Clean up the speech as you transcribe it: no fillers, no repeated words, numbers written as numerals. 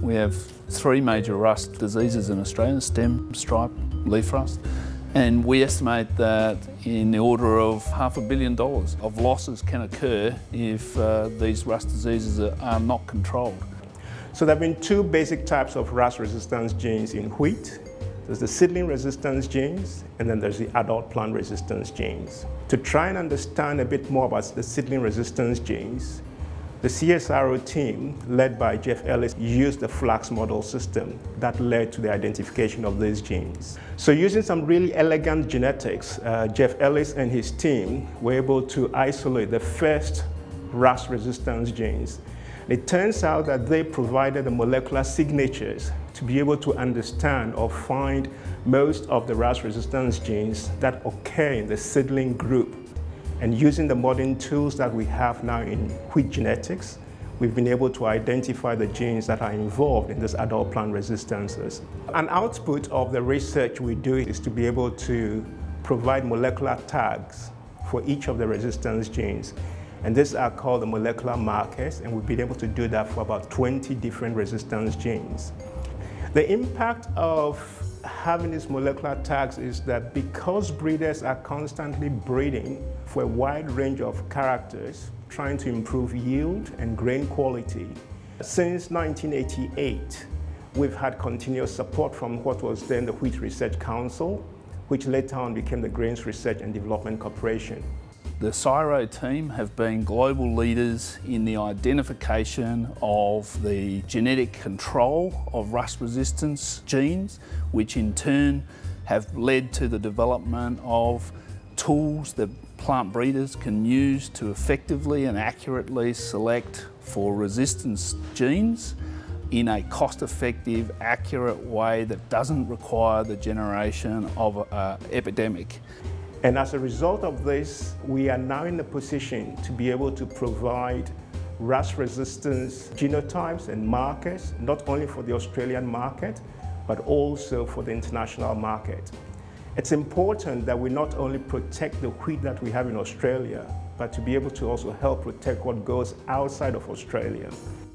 We have 3 major rust diseases in Australia: stem, stripe, leaf rust. And we estimate that in the order of $500 million of losses can occur if these rust diseases are not controlled. So there have been 2 basic types of rust resistance genes in wheat. There's the seedling resistance genes, and then there's the adult plant resistance genes. To try and understand a bit more about the seedling resistance genes, the CSIRO team, led by Jeff Ellis, used the FLAX model system that led to the identification of these genes. So using some really elegant genetics, Jeff Ellis and his team were able to isolate the first rust resistance genes. It turns out that they provided the molecular signatures to be able to understand or find most of the rust resistance genes that occur in the seedling group. And using the modern tools that we have now in wheat genetics, we've been able to identify the genes that are involved in these adult plant resistances. An output of the research we do is to be able to provide molecular tags for each of the resistance genes. And these are called the molecular markers, and we've been able to do that for about 20 different resistance genes. The impact of having these molecular tags is that because breeders are constantly breeding for a wide range of characters, trying to improve yield and grain quality, since 1988, we've had continuous support from what was then the Wheat Research Council, which later on became the Grains Research and Development Corporation. The CSIRO team have been global leaders in the identification of the genetic control of rust resistance genes, which in turn have led to the development of tools that plant breeders can use to effectively and accurately select for resistance genes in a cost-effective, accurate way that doesn't require the generation of an epidemic. And as a result of this, we are now in a position to be able to provide rust resistance genotypes and markers, not only for the Australian market, but also for the international market. It's important that we not only protect the wheat that we have in Australia, but to be able to also help protect what goes outside of Australia.